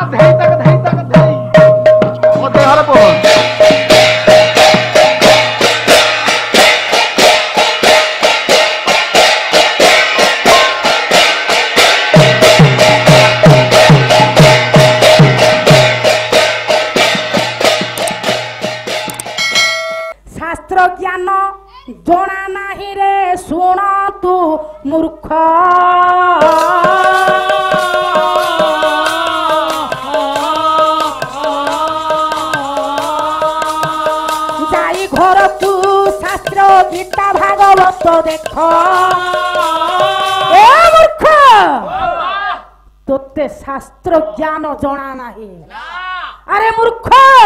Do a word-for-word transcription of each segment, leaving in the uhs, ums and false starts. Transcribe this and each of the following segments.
ଧେଇ ତାକ ଧେଇ ତାକ ଧେଇ ମୋ ଦେହରେ ପହଞ୍ଚ ज्ञान जना नाही रे सुण तू मूर्ख जाई घर तू शास्त्र गीता भागवत देख ए मूर्ख तोते शास्त्र ज्ञान जना नाही अरे मूर्ख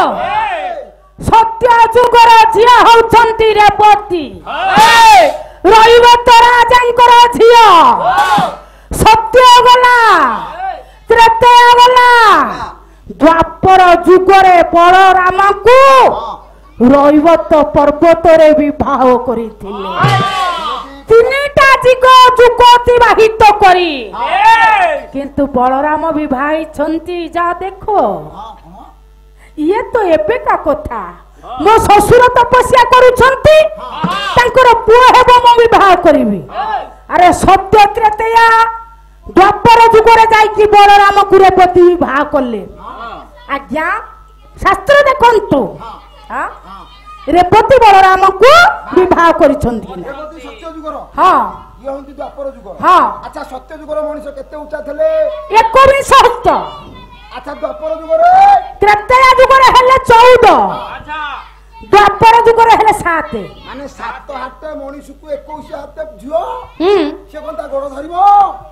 सत्य जुगर झिया होउछंती रेवती रहिब तो राजांकर झिया सत्य गला त्रेता गला द्वापर जुगरे बलराम को रहिब तो पर्वत रे विवाह करिथिले तीनटा जिग जुग अतिबाहित करी किंतु बलराम विवाह छंती जा देखो ये तो एबे का कथा मो ससुर तपस्या करूछंती तांकर पुओ हेबो मो विवाह करिवि अरे सत्य त्रेतया द्वापर जुगरे जाई कि बलराम कुरेपति विवाह करले आज्ञा शास्त्र देखंतु हां रेपति बलराम को विवाह करिछंती रेवती सत्य जुगर हां ये होंती द्वापर जुगर हां अच्छा सत्य जुगर मनुष्य केते ऊंचा थले इक्कीस हस्त अच्छा द्वापर जुगर त्रेता जुगरे हेले चौदह अच्छा द्वापर जुगरे हेले सात माने सात हाते मनुष्य को इक्कीस हाते झियो हम से कोनता गोड़ धरिबो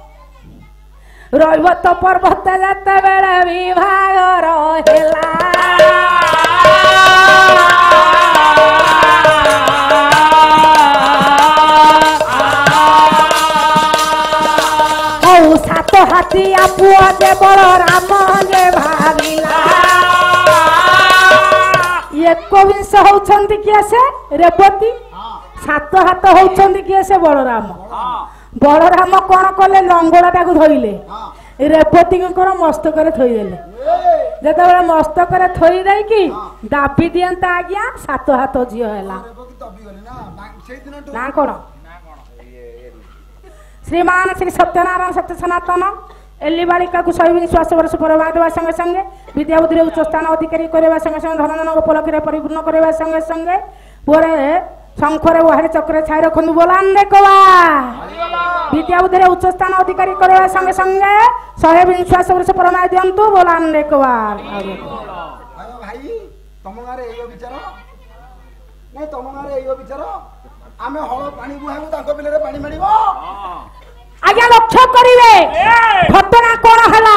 रहिब तो पर्वत जाते बेले विवाह रहेला औ सात हाथिया पुआ जे बलराम जे भागिला इक्कीस होउछंती किए से रेवती सात हाथ होउछंती किए से बलराम बलराम कोन कले लंगड़ाटा को धइले रेवती को मस्तक रे थई देले जेते बेले मस्तक रे थई देई कि दाबी दियंता आज्ञा सात हाथ जियो हैला ना कोन श्रीमान श्री सत्यनारायण सत्य सनातन एली बालिका को शहे विश्वास वर्ष परवा देवा संगे संगे विद्या बुद्धि उच्च स्थान अधिकारी करवा संगे संगे धन धन उपलक्ष्य परिपूर्ण करवा संगे संगे पोरे शंखरे वहारे चक्र छाई रखु बोलान देखवा विद्या बुद्धि उच्च स्थान अधिकारी करवा संगे संगे शहे विश्वास वर्ष परमा दियंतु बोलान देखवा भाई तम गारे एयो विचार नहीं तम गारे एयो विचार आमे हळ पानी बुहाबु ताको बिलरे पानी मारिबो आज्ञा लक्ष्य करिवे घटना कोन हला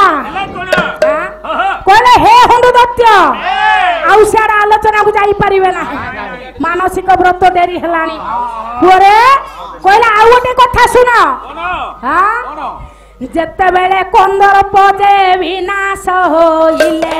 कहले हे हंडु दत्य आउ सारा आलोचना को जाई परिवे ना मानसिक व्रत देरी हलानी पुरे कहले आउ गोटे कथा सुनो हां जत्ते बेले कंदर पजे विनाश होइले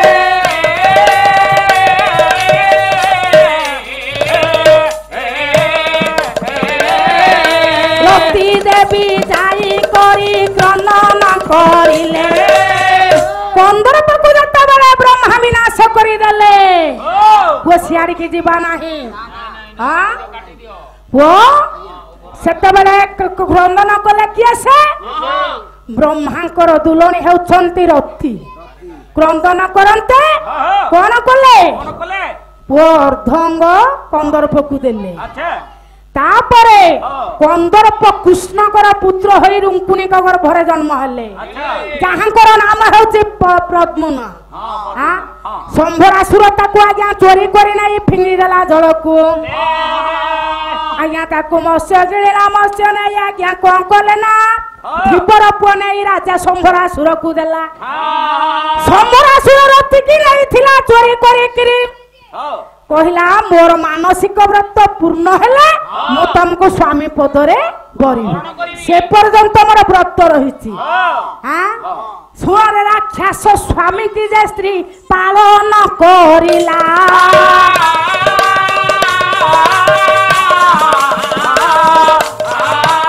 देवी जाई करी क्रनन करिले पंद्रह पकु जत्ता बेले ब्रह्मा विनाश करि देले वो सियारी की जीवा नाही हां वो सेते बेले क्रनन कले किए से ब्रह्मांकर दुलणी हेउछंती रथी क्रंदन करंते कोन कले कोन कले वो अर्धंग पंद्रह पकु देले अच्छा तापरे कंदर्प कृष्णकर पुत्र होई रुंकुनी का गर्भरे जन्म हले जहांकर नाम होची पद्मना हां शंभरासुर ताकू आज्ञा चोरी करी नाही फिंगी देला जळकू आज्ञा ताकू मत्स्य गिळेला मत्स्य नाही आज्ञा कोन कले ना धीपर पनेई राजा शंभरासुर को देला शंभरासुर रति की नहीं थिला चोरी करी करी कहला मोर मानसिक व्रत पूर्ण हेले मो तुमको स्वामी पदरे गरीबी से पर्यंत मोर व्रत रहिछि हां सुरे राक्षस स्वामी की जे स्त्री पालन करिला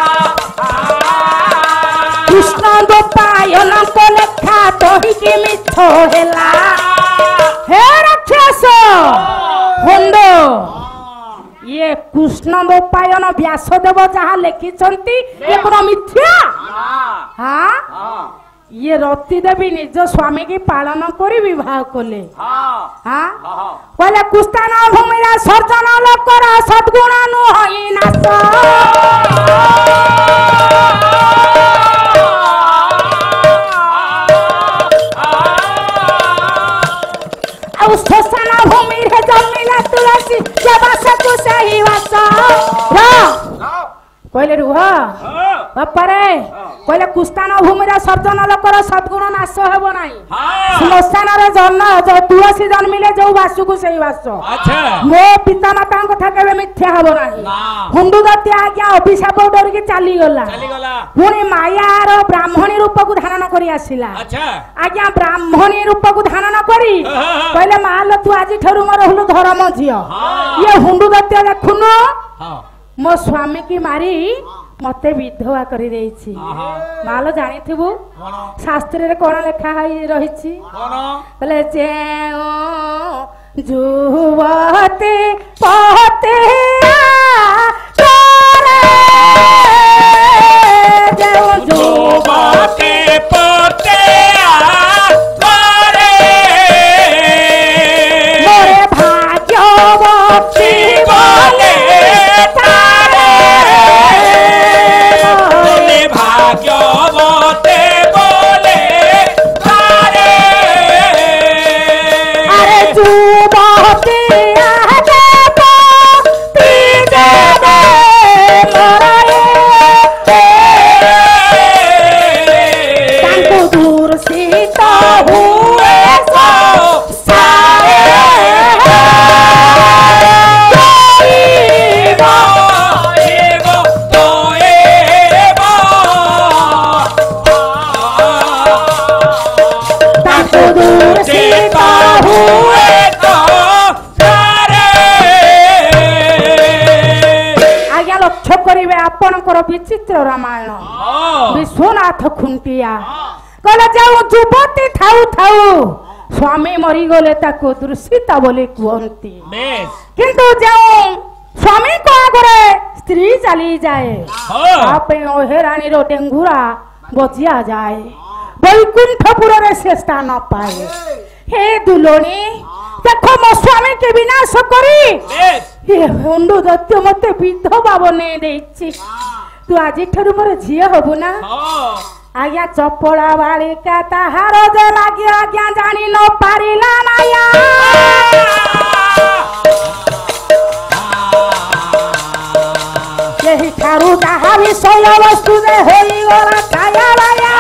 कृष्ण गोपायन को लेखा तोहि की मिछ ହେଲା हे राक्षस हुंडो ये कृष्ण दोपायन व्यासदेव जहाँ लिखिछंती ये कोन मिथ्या हाँ ये रति देवी निज स्वामी की पालन करी विवाह कले हाँ कहले कुस्तान भूमिरा सर्जन लोकर सद्गुण नुहई नाश ଆଉ ଶ୍ମଶାନ ଭୂମିରେ ଜନ୍ମିଲା ତୁଳସୀ ଦେବାସକୁ ସେହି ବାସ କହିଲେ ରୁହ ବାପାରେ କହିଲେ କୁସ୍ତାନ ଭୂମିରେ ସର୍ଜନ ଲୋକର ସଦ୍ଗୁଣ ନାଶ ହେବ ନାହିଁ ଶ୍ମଶାନରେ ଜନ୍ମ ତୁଳସୀ ଜନ୍ମିଲେ ଯୋଉ ବାସକୁ ସେଇ ବାସ ମୋ ପିତା ମାତାଙ୍କ କଥା କେବେ ମିଥ୍ୟା ହେବ ନାହିଁ ହୁଣ୍ଡୁ ଦତ୍ତ ଆଜ୍ଞା ଅଭିଶାପ ଡରିକି ଚାଲିଗଲା ପୁଣି ମାୟାର ବ୍ରାହ୍ମଣୀ ରୂପକୁ ଧାରଣ କରି ଆସିଲା ଆଜ୍ଞା ବ୍ରାହ୍ମଣୀ ରୂପକୁ ଧାରଣ କରି କହିଲେ ମାଲ ତୁ ଆଜି ଠାରୁ ମୋର ହଲୁ ଧର୍ମ ଝିଅ ଇଏ ହୁଣ୍ଡୁ ଦତ୍ତ ଦେଖୁନୁ मो स्वामी की मारी मते विधवा करी देछि मालो जानिथिबु शास्त्र रे कोन लेखा रहिछि बोले जे जुवते पते तोरे जे जुवते पते तोरे मोरे भाग्यवती बोले भाग्यवते बोले तारे अरे जुबती आगे पति दे दे मराए तांको दूर सीता हुए सो सारे विचित्र रामायण विश्वनाथ खुंटिया कहला जाऊ जुबती थाऊ थाऊ स्वामी मरी गले ताको दुर्सीता बोली कहती किंतु जाऊ स्वामी को आगरे स्त्री चली जाए आपे ओहेरानी रो डेंगुरा बजिया जाए वैकुंठपुर रे से स्थान पाए हे दुलोनी देखो मो स्वामी के विनाश करी ये हुंडू दत्त मते विधवा बने देछि तू आज ठारू मोर झियो हबु ना आज्ञा चपड़ा बालिका ताहार जे लागि आज्ञा जानी न पारिला माया यही ठारू ताहा विषय वस्तु जे होई गला छाया माया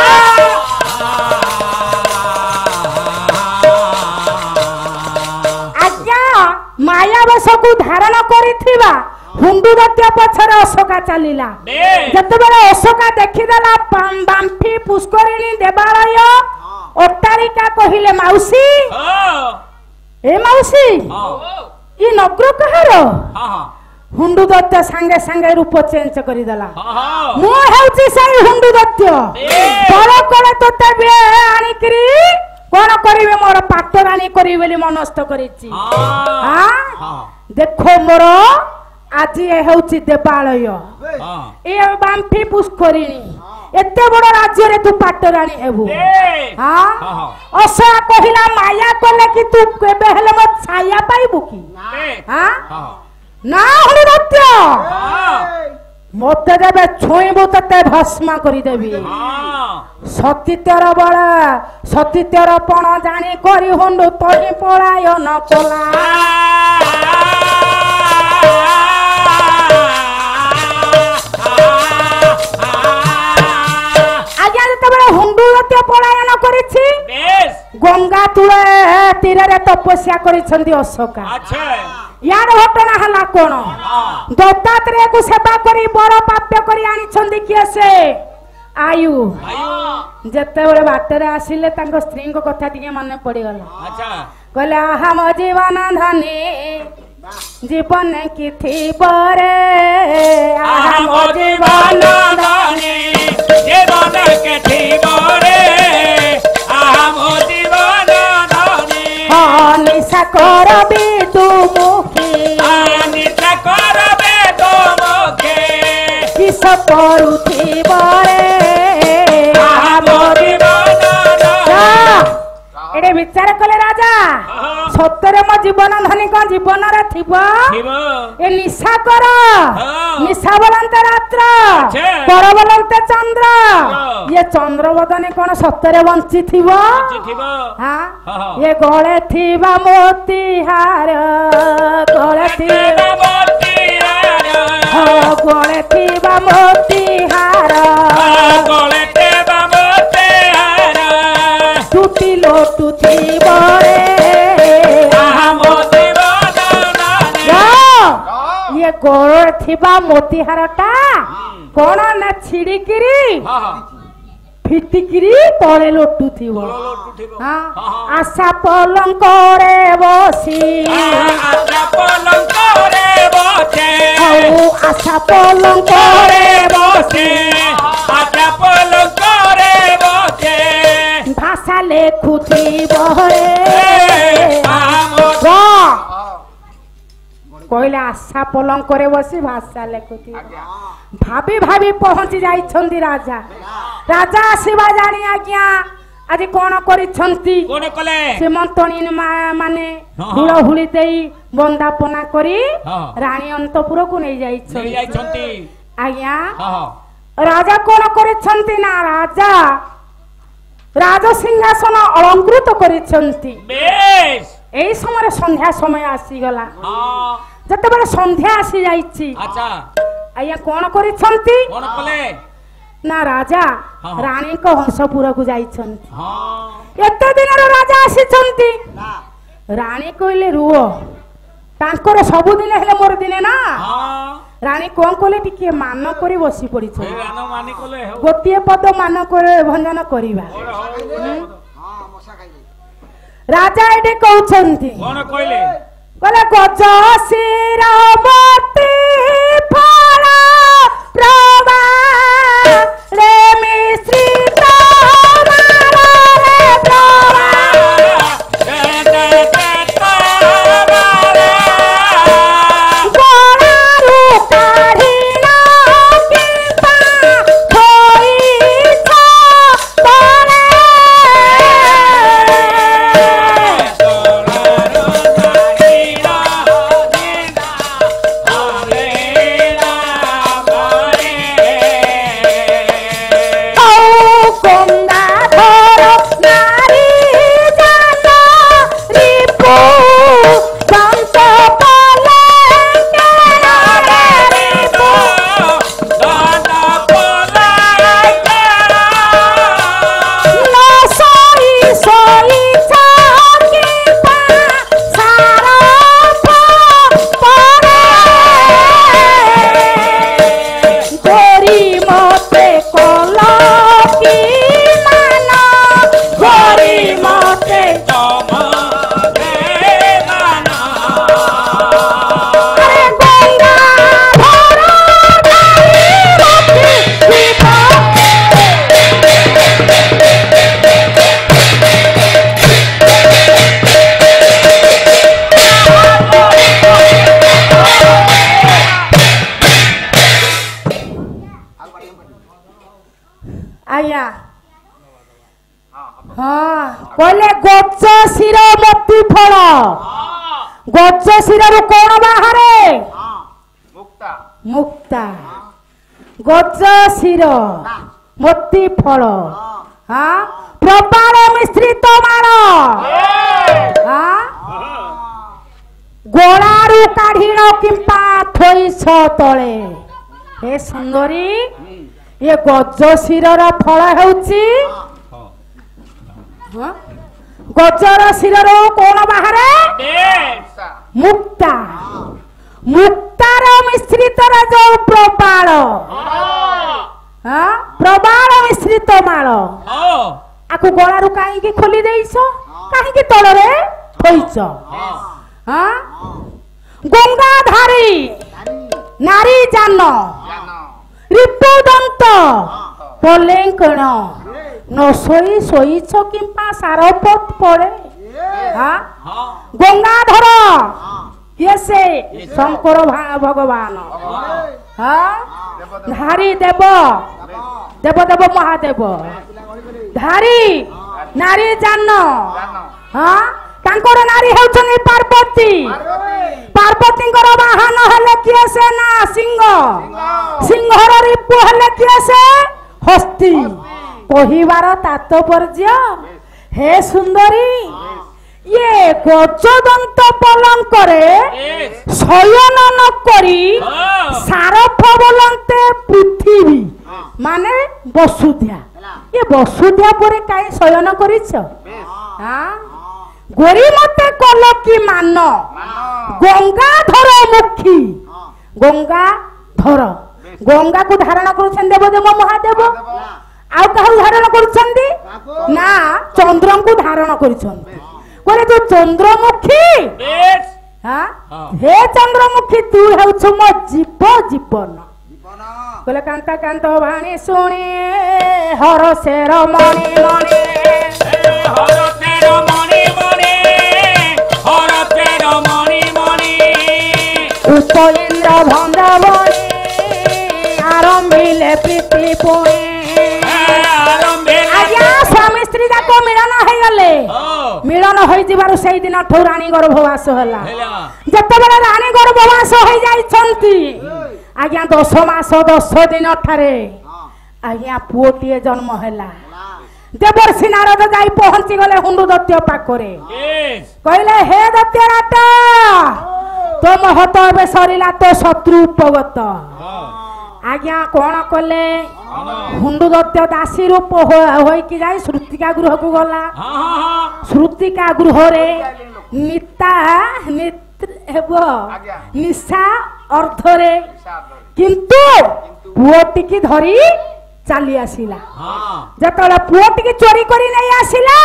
आज्ञा माया बसकु धारण करिथिबा हुंडू दत्त पछरे अशोका चलीला जतबेले अशोका देखिदेला बांफी पुष्करिणी देवालय अट्टारिका कहिले माउसी ए माउसी ई नगर कहार हुंडू दत्त संगे संगे रूप चेंज करी देला मु हेउची सही हुंडू दत्त बड़ कोले तोते बे आनी करी कोन करिवे मोर पाटरानी करी बेली मनस्थ करिछि हां देखो मोर आज ये होची देवालय ए बांफी पुष्करिणी एते बड़ राज्य रे तू पाटरानी हेबु हां असा कहिला माया कोले कि तू केबे हेले मत छाया पाइबु की हां ना हुंडू दत्त मते देबे छोइबु तते भस्म करी देबी सतीत्यर बळ सतीत्यर पण जानी करी हुंडू तोही पळाय न कोला पलायन करिछि गंगा तुले तीर रे तपस्या करिछंती अशोका यार घटना हला कोन दत्तात्रेय को सेवा करी बड़ पाप्य करी आनिछंती किए से आयु जते बळे बाटरे आसिले तांको स्त्री को कथा दिके मन पड़ी गला अच्छा कहले आहा म जीवन धनी जीवन की थी बरे आहा म जीवन धनी जीवन के थी बरे आहा म जीवन করবি তু মুখে নিশা করবে তো মুখে কিস করুথিব রে এড়ে বিচার কলে রাজা সত্যরে মো জীবন ধনী কোন জীবনরে থিব এ নিশা কর নিশা বলন্তে রাত্র কর বলন্তে চন্দ্র ইয়ে চন্দ্র বদনে কোন সত্যরে বঞ্চি থিব হ্যাঁ এ গলে থিবা মোতি হার গলে থিবা মোতি হার গলে থিবা মোতি হার গলে থিবা মোতি হার টুটি লোটু থিব রে ইয়ে গড়ে থিবা মোতিহারটা কোন না ছিড়িকিরি ফিটিকিরি তলে লটু থিব আশা পলঙ্করে বসি আশা পলঙ্করে বসে আশা পলঙ্করে বসে আশা পলঙ্করে বসে ভাষা লেখুথিব রে কইলে আশা পলঙ্করে বসি ভাষা লেখুথিব ভাবি ভাবি পৌঁছি যাইছন্তি রাজা রাজা আসিবা জানি আজ্ঞা আজ কোন করিছন্তি কোন কলে সীমন্তনী মানে হুড়হুড়ি দেই বন্দাপনা করি রানী অন্তপুরକୁ নেই যাইছন্তি আজ্ঞা রাজা কোন করিছন্তি না রাজা রাজ সিংহাসন অলঙ্কৃত করিছন্তি বেশ এই সময় সন্ধ্যা সময় আসিগলা যেতেবেলে সন্ধ্যা আসি যাইছি আচ্ছা আজ্ঞা কোন করিছন্তি কোন কলে না রাজা রানীଙ୍କ ହଂସପୁରକୁ ଯାଇଛନ୍ତି ଏତେ ଦିନର ରାଜା ଆସିଛନ୍ତି ରାଣୀ କହିଲେ ରୁହ ତାଙ୍କର ସବୁଦିନ ହେଲେ ମୋର ଦିନେ ନା ରାଣୀ କଣ କଲେ ଟିକେ ମାନ କରି ବସି ପଡିଛନ୍ତି ଗୋଟିଏ ପଦ ମାନ କରି ଭଞ୍ଜନ କରିବା ରାଜା ଏଠି କହୁଛନ୍ତି କଣ କହିଲେ କହିଲେ ଗଜ ଶିରମତି ଫଳ ପ୍ରଭା रे मिश्रित मारे प्रभा गोळारू काढिना किंपा थोईछ तळे आया हाँ कहले गज शिर मोती फल गज शिर कौन बाहरे मुक्ता मुक्ता गज शिर मोती फल हाँ प्रबाल मिश्रित माल हाँ गोलारू काढ़ीण किंपा थोईछ तले हे सुंदरी ये गज शिरर फल होउची गजर शिरर कौन बाहरे मुक्ता मुक्तार मिश्रित जो प्रबाल प्रबाल मिश्रित माल आकु गलारू कहीं खोली देइछ कहीं तलरे थोइछ गंगाधारी नारी जान रिपुदंत पलेंकण न सोई सोईछ किंपा सारपत पड़े গঙ্গাধর কিଏ ସେ ଶଙ୍କର ଭଗବାନ ହଁ ଧାରୀ ଦେବ ଦେବ ଦେବ ମହାଦେବ ଧାରୀ ନାରୀ ଜାନ ହଁ ତାଙ୍କର ନାରୀ ହେଉଛନ୍ତି ପାର୍ବତୀ ପାର୍ବତୀଙ୍କର ବାହନ ହେଲେ କିଏ ସେ ନା ସିଂହ ସିଂହର ରିପୁ ହେଲେ କିଏ ସେ ହସ୍ତୀ କହିବାର ତାତ୍ପର୍ଯ୍ୟ ହେ ସୁନ୍ଦରୀ ये गजदंत पलंकरे शयन न करी सारफ बोलते पृथ्वी माने वसुधा ये वसुधा परे काई शयन करिछ हां गोरी मते कल की मान गंगाधर मुखी गंगाधर गंगा को धारण करूछन देवदेव महादेव आउ कहू धारण करूछंती ना चंद्र को धारण करूछंती बोले तू चंद्रमुखी हाँ हे चंद्रमुखी तू हेउछ मो जीव जीवन बोले कांता कांत भाणी सुनी हर शेर मणि मणि हर शेर मणि मणि हर शेर मणि मणि उप इंद्र भंडावणी आरंभिले प्रीति पुणी स्वामी स्त्री जाक मिलन हो गले मिलन हो जिबारु सेई दिन ठौ रानी गर्भवास होला जतबेले रानी गर्भवास हो जाइछंती आज्ञा दस मास दस दिन ठारे आज्ञा पुओटिए जन्म हैला देवर्षि नारद जाई पहुंची गले हुंडु दत्य पाखरे कहले हे दत्य राटा तो महत एबे सरिला तो शत्रु उपगत आज्ञा कौन कले हुंडु दत्य दासी रूप होई कि जाई श्रुतिका गृह को गला श्रुतिका गृह रे निता नित्र हेबो निशा अर्थ रे किंतु पुओटी की धरी चली आसिला जतला पुओटी की चोरी करी नहीं आसिला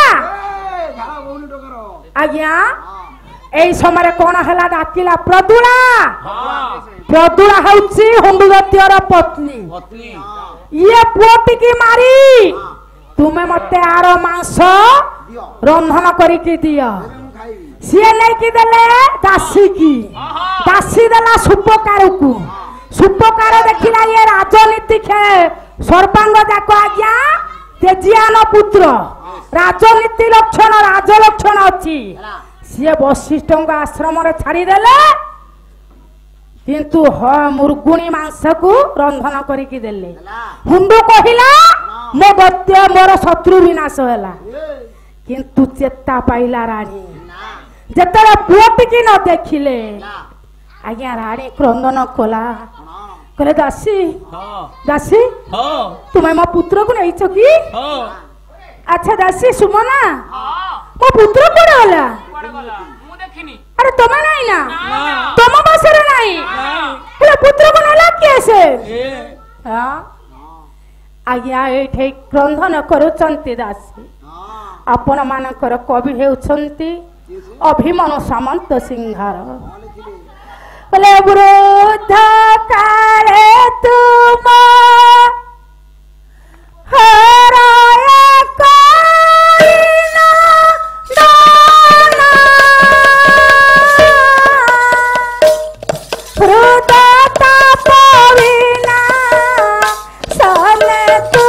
आज्ञा एई समय कौन हला डाकिला प्रदुला प्रदुला हउची हुंडु दत्यर पत्नी ये पुओटी की मारी तुमे मते आर मांस रंधन करी की दियो सिए नहीं की देले दासी की दासी देला सुपकार को सुपकार देखिला ये राजनीति खे सर्वांग जाक आज्ञा तेजियान पुत्र राजनीति लक्षण राज लक्षण अछि सिए वशिष्ठ आश्रम रे छाड़ी देले किंतु ह मुर्गुणी मांस को रंधन करिकी देले हुंडू कहिला मो दत्य मोर शत्रु विनाश होला किंतु चेता पाइला रानी जतरा पुओटी की न देखिले आज्ञा रानी क्रंदन कला कहले दासी दासी तुम मो पुत्र को नहीं की अच्छा दासी सुमना मो पुत्र को होला अरे तुम नहीं ना तुम बसरे नहीं अरे पुत्र को नला कैसे हां आज्ञा एठे क्रंदन करूचंती दासी आपण मानकर कवि हेउचंती अभिमन्यु सामंत सिंहार बोले वृद्ध काले तुम हराय करिना दाना वृद्ध तापविना सने तू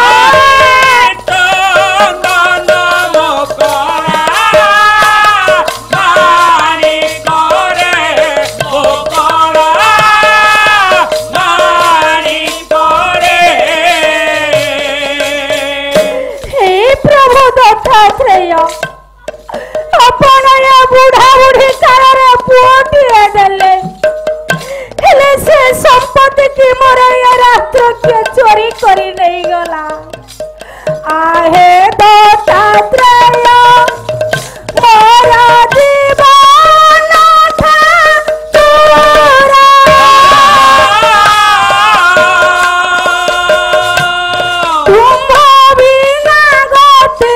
बुढ़ा बुढ़ी कार पुओटी देले से संपत्ति की मोर ये रात्र के चोरी करी नहीं गला आहे दत्तात्रेय मोरा जीवन था तोरा तुम बिना गति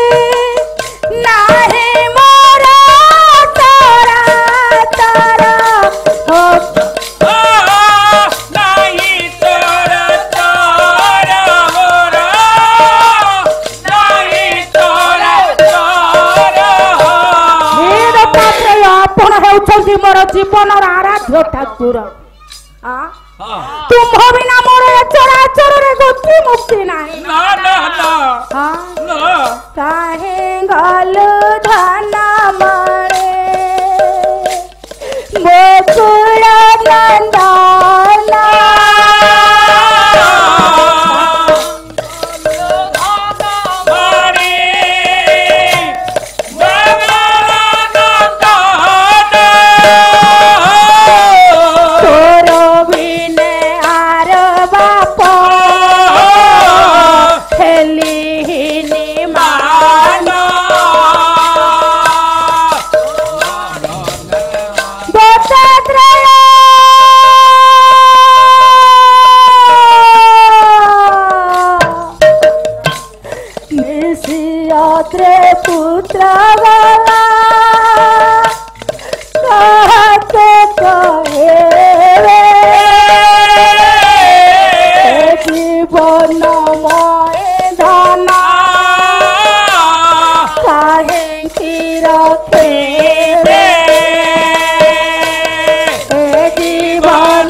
नाही मोरा तारा तारा नहीं तोरा ଆପଣ ହେଉଛନ୍ତି ମୋର ଜୀବନର ଆରାଧ୍ୟ ଠାକୁର। ତୁମ୍ଭ ବିନା ମୋର ଏ ଚରାଚରରେ ଗତି ମୁକ୍ତି ନାହିଁ। କାହିଁ ଗଲୁ ଧନ ମରେ ଗୋକୁଳ ନନ୍ଦନ पुत्र वाला कहते कहे जीवन मय धन काहे की रखे जीवन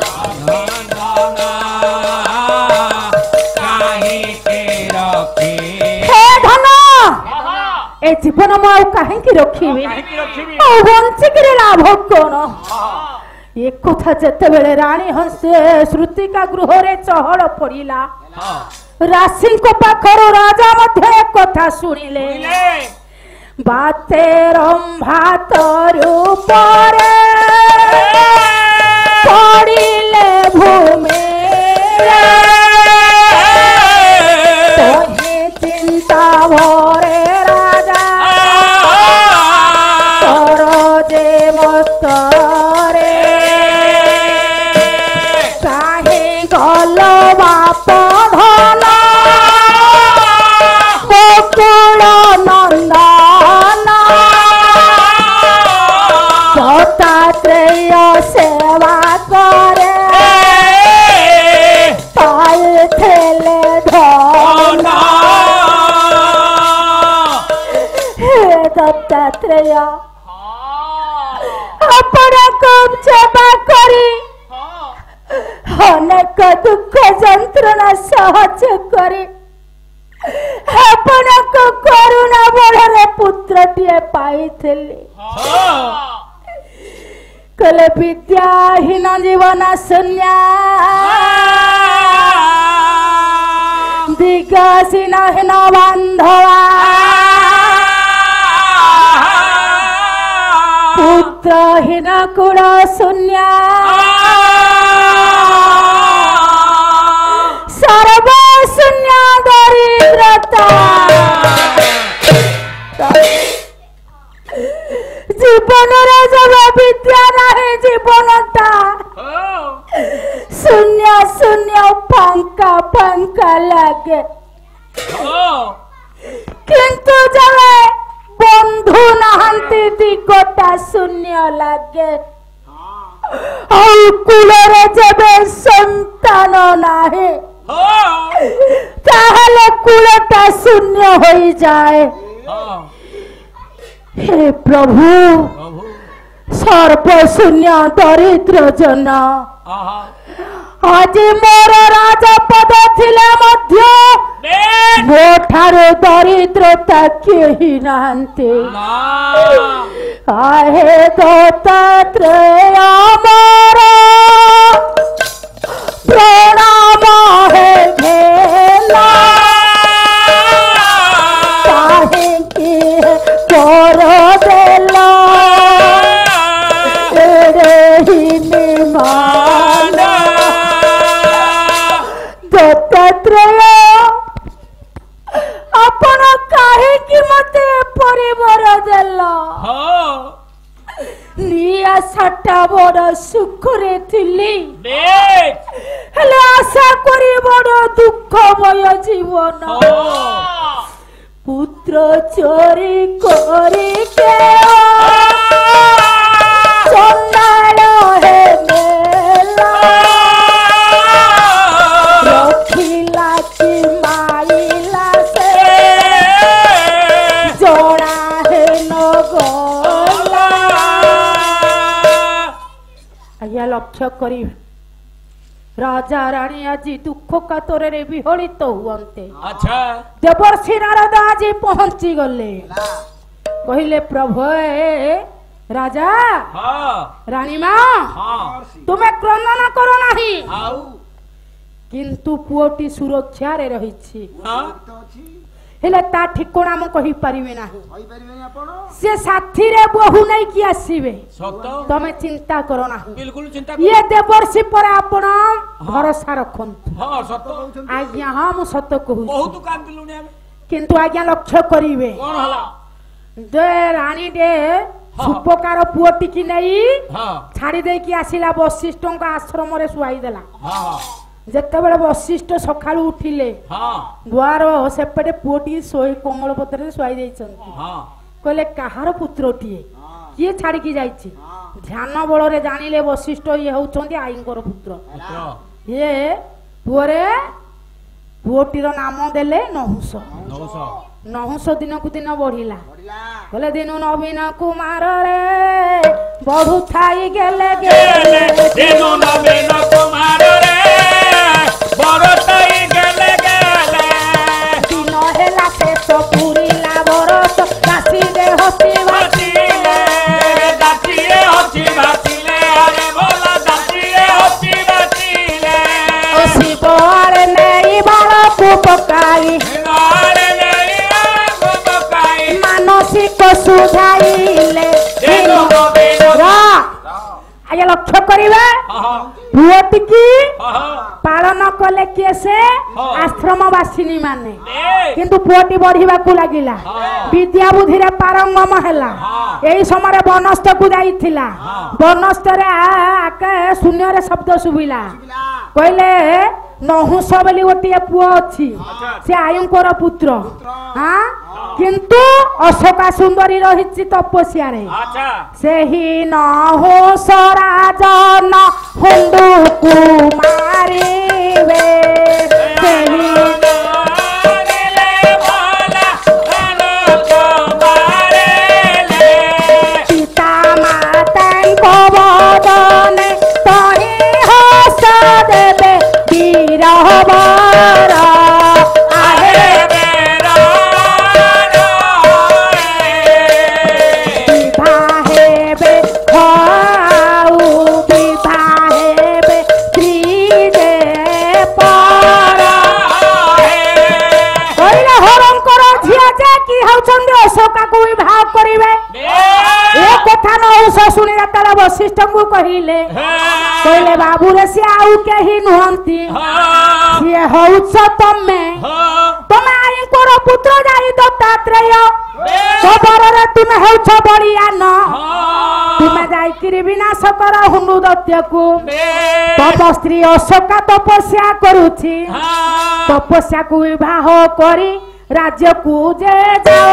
ए जीवन मु कहीं रखी बंचिक लाभ कौन एक कथा जिते बेले राणी हंसे श्रुतिका गृह रे चहल पड़ा राशि पाखर राजा मध्य एक कथा शुणिले बाते रंभा रूपरे पड़िले भूमि चिंता भरे सेवा करे पाए थेले धन हे दत्तात्रेय अपना कब सेवा करी अनेक दुख जंत्रणा सहज करी अपना को करुणा बड़े पुत्र टे पाई कले विद्याहीन जीवन शून्य दिग्गसीन हीन बांधवा पुत्रहीन कुल शून्य सर्वशून्य दरिद्रता जीवन जब विद्या नहीं जीवनटा शून्य शून्य पंका पंका लगे किंतु जब बंधु नहांती दिगटा शून्य लगे कुल जब संतान नहीं ताहले कुलटा शून्य हो जाए। हे प्रभु सर्वशून्य दरिद्र जन आज मोर राजपद थिले मध्य मो ठारो दरिद्रता केही नांते आहे दत्तात्रेय मोर प्रणाम हे भेला काहे की कर देला दत्तात्रेय अपन काहे की मते परिवार देला निया सट्टा बड़ सुखरे थिली हेले आशा करी बड़ दुखमय जीवन पुत्र चोरी करी के चंडाल हे मेला रखिला की माइला से जोड़ा है न गोला ଆଜ୍ଞା ଲକ୍ଷ୍ୟ କରି ରାଜା ରାଣୀ ଆଜି ଦୁଃଖ କାତରରେ ବିହଳିତ ହୁଅନ୍ତେ। अच्छा ଦେବର୍ଷି ନାରଦ ଆଜି ପହଞ୍ଚି ଗଲେ କହିଲେ ପ୍ରଭୁ ରାଜା हाँ ରାଣୀ ମା हाँ ତୁମେ କ୍ରନ୍ଦନ କର ନାହିଁ आओ କିନ୍ତୁ ପୁଅଟି ସୁରକ୍ଷାରେ ରହିଛି हाँ ତ ଅଛି ହେଲେ ତା ଠିକଣା ମୁଁ କହିପାରିବି ନାହିଁ। କହିପାରିବେନି ଆପଣ ସେ ସାଥିରେ ବୋହୁ ନେଇକି ଆସିବେ सत्य ତମେ ଚିନ୍ତା କର ନାହିଁ। बिल्कुल चिंता ଇଏ ଦେବର୍ଷି ପରେ ଆପଣ ଭରସା ରଖନ୍ତୁ। हाँ सत्य ଆଜ୍ଞା ହଁ ମୁଁ ସତ କହୁଛି बहुत कांदिलुनी आमे କିନ୍ତୁ ଆଜ୍ଞା ଲକ୍ଷ୍ୟ କରିବେ कौन हला ଯେ ରାଣୀଟେ ସୁପକାର ପୁଅଟିକି ନେଇ हाँ ଛାଡି ଦେଇକି ଆସିଲା ବଶିଷ୍ଠଙ୍କ ଆଶ୍ରମରେ ଶୁଆଇ ଦେଲା। हाँ हाँ ଯେତେବେଳେ ବଶିଷ୍ଠ ସକାଳୁ ଉଠିଲେ हाँ ଦୁଆର ସେପଟେ ପୁଅଟି ଶୋଇ କୋମଳ ପତ୍ରରେ ଶୁଆଇ ଦେଇଛନ୍ତି। हाँ କହିଲେ କାହାର ପୁତ୍ରଟିଏ କିଏ ଛାଡିକି ଯାଇଛି? ଧ୍ୟାନ ବଳରେ ଜାଣିଲେ ବଶିଷ୍ଠ ଇଏ ହଉଛନ୍ତି ଆଈଙ୍କର ପୁତ୍ର। पुत्र ଇଏ ପୁଅରେ ପୁଅଟିର ନାମ ଦେଲେ ନହୁଷ। नौसौ ନହୁଷ ଦିନକୁ ଦିନ ବଢିଲା ବଢିଲା କହିଲେ ଦିନୁ ନବୀନ କୁମାରରେ ବଢୁଥାଇ ଗେଲେ ଗେଲେ दिनु नवीन कुमार रे बरताई गेले गेले ଦିନ ହେଲା ଶେଷ ପୁରିଲା ବରଷ କାଶୀରେ ହସିବା बाचिले दाचिए हसी बाचिले अरे बोला दाचिए हसी बाचिले ଶିବରେ ନେଇ ବାଳକୁ ପକାଇ नारे नहीं आगो बकाई ମାନସିକ ସୁଧାଇଲେ दिनु नवीन ଆଜ୍ଞା ଲକ୍ଷ୍ୟ କରିବେ हाँ ପୁଅଟିକି हाँ ପାଳନ କଲେ କିଏ ସେ ହଁ। ଆଶ୍ରମବାସିନୀ ମାନେ ए କିନ୍ତୁ ପୁଅଟି ବଢିବାକୁ ଲାଗିଲା ହଁ। ବିଦ୍ୟା ବୁଦ୍ଧିରେ ପାରଙ୍ଗମ ହେଲା ହଁ। ଏଇ ସମୟରେ ବନସ୍ଥକୁ ଯାଇଥିଲା ହଁ। ବନସ୍ଥରେ ଆକେ ଶୂନ୍ୟରେ ଶବ୍ଦ ଶୁଭିଲା ପିଲା କହିଲେ ନହୁଷ ବୋଲି ଗୋଟିଏ ପୁଅ ଅଛି ଆଚ୍ଛା। ସେ ଆୟୁଙ୍କର ପୁତ୍ର ହଁ କିନ୍ତୁ ଅଶୋକା ସୁନ୍ଦରୀ ରହିଛି ତପସ୍ୟାରେ अच्छा ସେହି ନହୁଷ ରାଜନ ହୁଣ୍ଡୁକୁ ମାରିବେ ସେହି ପିତା ମାତାଙ୍କ ବଦନେ ତହିଁ ହସ ଦେବେ ବୀରବର ଆହେ ବିଭା ହେବେ ଖାଉ ବିଭା ହେବେ ସ୍ତ୍ରୀ ଯେ ପର କହିଲେ ହରଙ୍କର ଝିଅ ଯେ କି ହଉଛନ୍ତି ଅଶୋକାକୁ ବିବାହ କରିବେ ଏ କଥା ନହୁଷ ଶୁଣି ଯେତେବେଳେ ବଶିଷ୍ଠଙ୍କୁ କହିଲେ କହିଲେ ବାବୁରେ ସିଏ ଆଉ କେହି ନୁହନ୍ତି ସିଏ ହଉଛ ତମେ ତମେ ଆଈଙ୍କର ପୁତ୍ର ଯାଇ ଦତ୍ତାତ୍ରେୟ ଖବରରେ ତୁମେ ହେଉଛ ବଳିଆନ ତୁମେ ଯାଇକିରି ବିନାଶ କର ହୁଣ୍ଡୁ ଦତ୍ୟକୁ ତମ ସ୍ତ୍ରୀ ଅଶୋକା ତପସ୍ୟା କରୁଛି ତପସ୍ୟାକୁ ବିବାହ କରି ରାଜ୍ୟକୁ ଯେ ଯାଅ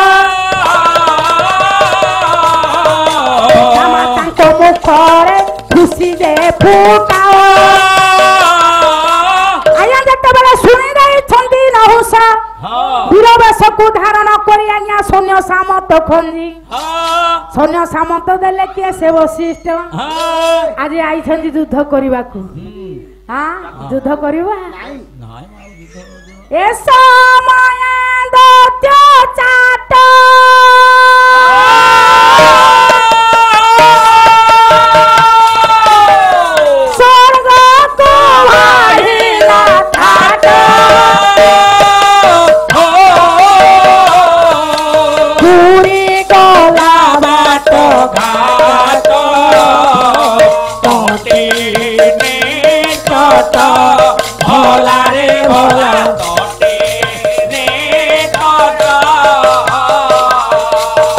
ମାତାଙ୍କ ମୁଖରେ ଖୁସି ଯେ ଫୁଟାଅ ଆଜ୍ଞା ଯେତେବେଳେ ଶୁଣି ଦେଇଛନ୍ତି ନହୁଷ ବୀରବେଶକୁ ଧାରଣ କରି ଆଜ୍ଞା ସୈନ୍ୟ ସାମନ୍ତ ଖଞ୍ଜି ସୈନ୍ୟ ସାମନ୍ତ ଦେଲେ କିଏ ସେ ବଶିଷ୍ଠ ଆଜି ଆଇଛନ୍ତି ଯୁଦ୍ଧ କରିବାକୁ ହଁ ଯୁଦ୍ଧ କରିବା ଏ ସମୟ ଦତ୍ୟ ଚାଟ ସ୍ୱର୍ଗକୁ ବାହିଲା ଥାଟ ପୁରୀ ଗଲା ବାଟ घाट तोटी ने चट भोला रे भोला तोटी ने चट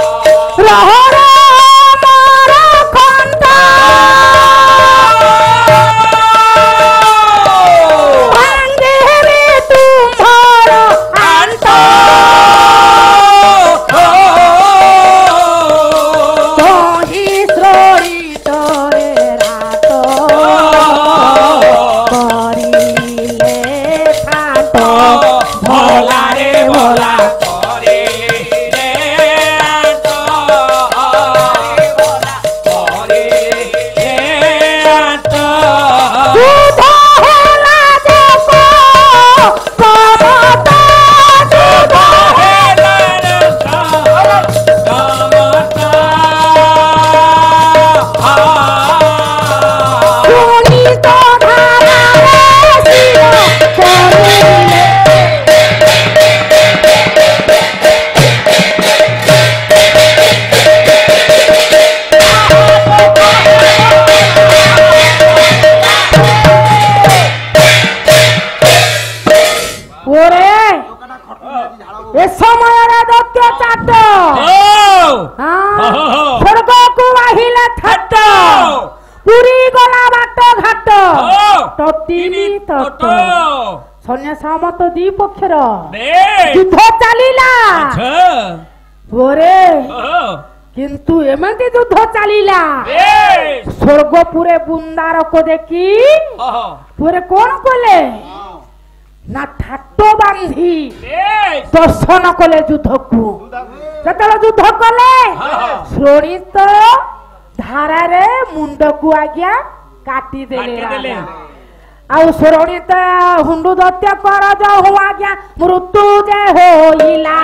ତିନି ତଟ ସୈନ୍ୟ ସାମନ୍ତ ଦି ପକ୍ଷର ବେଶ ଯୁଦ୍ଧ ଚାଲିଲା ଆଚ୍ଛା ପରେ ଓହୋ କିନ୍ତୁ ଏମିତି ଯୁଦ୍ଧ ଚାଲିଲା ବେଶ ସ୍ୱର୍ଗପୁରେ ବୃନ୍ଦାରକୁ ଦେଖି ଓହୋ ପରେ କଣ କଲେ ନା ଠାଟ ବାନ୍ଧି ବେଶ ଦର୍ଶନ କଲେ ଯୁଦ୍ଧକୁ ଯେତେବେଳେ ଯୁଦ୍ଧ କଲେ ଶ୍ରୋଣିତ ଧାରାରେ ମୁଣ୍ଡକୁ ଆଜ୍ଞା କାଟିଦେଲେ କାଟିଦେଲେ। ରାଜା। ଆଉ ଶ୍ରୋଣିତ ହୁଣ୍ଡୁ ଦତ୍ୟ କର ଯଉ ଆଜ୍ଞା ମୃତ୍ୟୁ ଯେ ହୋଇଲା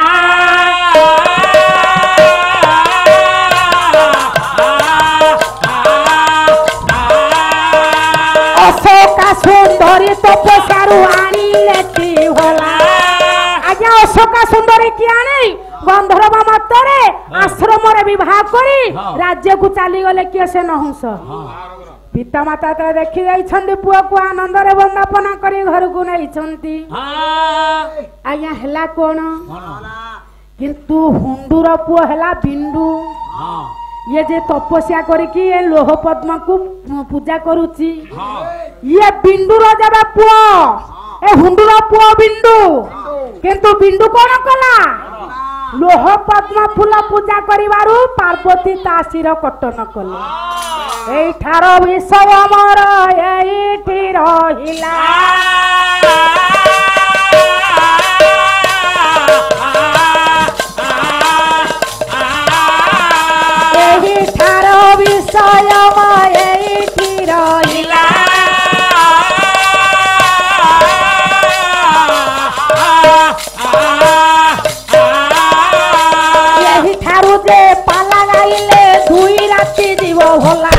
ଅଶୋକା ସୁନ୍ଦରୀ ତପସ୍ୟାରୁ ଆଣିଲେ କି ଭଲା ଆଜ୍ଞା ଅଶୋକା ସୁନ୍ଦରୀ କି ଆଣି ଗନ୍ଧର୍ବ ମତରେ ଆଶ୍ରମରେ ବିବାହ କରି ରାଜ୍ୟକୁ ଚାଲିଗଲେ କିଏ ସେ ନହୁଁସ ପିତାମାତା ତ ଦେଖି ଯାଇଛନ୍ତି ପୁଅକୁ ଆନନ୍ଦରେ ବନ୍ଦାପନା କରି ଘରକୁ ନେଇଛନ୍ତି ଆଜ୍ଞା ହେଲା କଣ କିନ୍ତୁ ହୁଣ୍ଡୁର ପୁଅ ହେଲା ବିଣ୍ଡୁ ଇଏ ଯେ ତପସ୍ୟା କରିକି ଏ ଲୋହ ପଦ୍ମକୁ ପୂଜା କରୁଛି ଇଏ ବିଣ୍ଡୁର ଯେବେ ପୁଅ ଏ ହୁଣ୍ଡୁର ପୁଅ ବିଣ୍ଡୁ କିନ୍ତୁ ବିଣ୍ଡୁ କଣ କଲା ଲୋହ ପଦ୍ମ ଫୁଲ ପୂଜା କରିବାରୁ ପାର୍ବତୀ ତା ଶିର କଟନ କଲେ ଏଇଠାର ବିଷୟ ମୋର ଏଇଠି ରହିଲା ଏଇଠାର ବିଷୟ ଏଇଠି ରହିଲା ଏହିଠାରୁ ଯେ ପାଲା ଗାଇଲେ ଦୁଇ ରାତି ଯିବ ଭଲା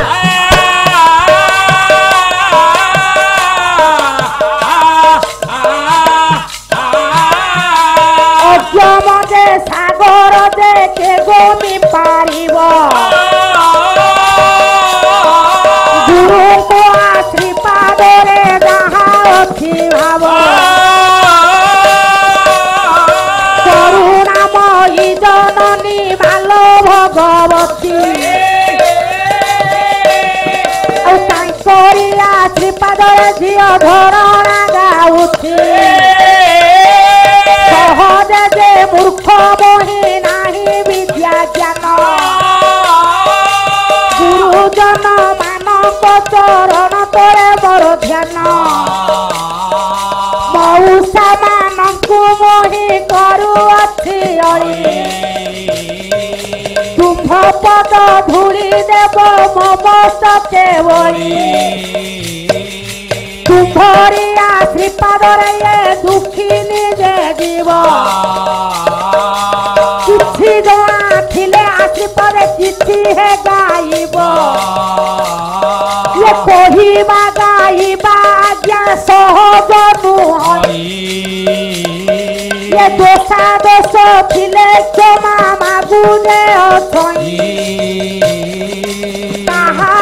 ଅଜମ ଯେ ସାଗର ଯେ କେ ଗୋମି ପାରିବ ଗୁରୁଙ୍କ ଆଶ୍ରୀପାଦରେ ଯାହା ଅଛି ଭାବ କରୁଣାମୟୀ ଜନନୀ ବାଲ ଭଗବତୀ ଆଉ ତାଙ୍କରି ଆଶ୍ରୀପାଦରେ ଝିଅ ଧରଣା ଗାଉଛି ସହଜେ ଯେ ମୂର୍ଖ ମୋହି ନାହିଁ ବିଦ୍ୟା ଜ୍ଞାନ ଗୁରୁଜନ ମାନଙ୍କ ଚରଣ ତଳେ ମୋର ଧ୍ୟାନ ମଉସା ମାନଙ୍କୁ ମୋହି କରୁଅଛି ଅଳି ତୁମ୍ଭ ପଦ ଧୂଳି ଦେବ ମମତକେ ବଳି ତୁମ୍ଭରି ଆଶ୍ରୀପାଦରେ ଏ ଦୁଃଖୀ ନିଜେ ଯିବ କିଛି ଜଣା ଥିଲେ ଆଶ୍ରୀପାଦରେ କିଛି ହେ ଗାଇବ ଇଏ କହିବା ଗାଇବା ଆଜ୍ଞା ସହଜ ନୁହଁ ଇଏ ଦୋଷା ଦୋଷ ଥିଲେ କ୍ଷମା ମାଗୁନେ ଅଛଇ ତାହା